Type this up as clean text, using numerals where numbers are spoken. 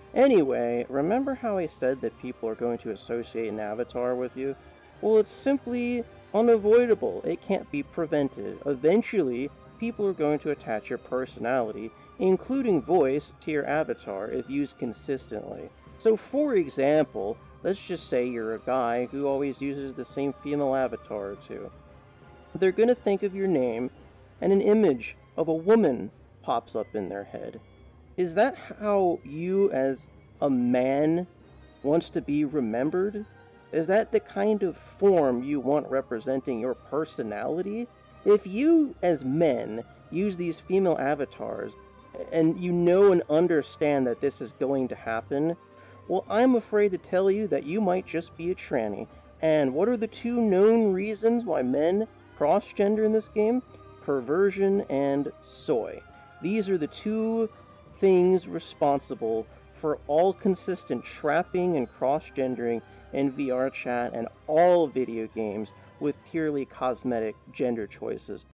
Anyway, remember how I said that people are going to associate an avatar with you? Well, it's simply unavoidable. It can't be prevented. Eventually, people are going to attach your personality, including voice, to your avatar if used consistently. So, for example, let's just say you're a guy who always uses the same female avatar or two. They're going to think of your name, and an image of a woman pops up in their head. Is that how you, as a man, wants to be remembered? Is that the kind of form you want representing your personality? If you, as men, use these female avatars, and you know and understand that this is going to happen, well, I'm afraid to tell you that you might just be a tranny. And what are the two known reasons why men cross-gender in this game? Perversion and soy. These are the two things responsible for all consistent trapping and cross-gendering in VRchat and all video games with purely cosmetic gender choices.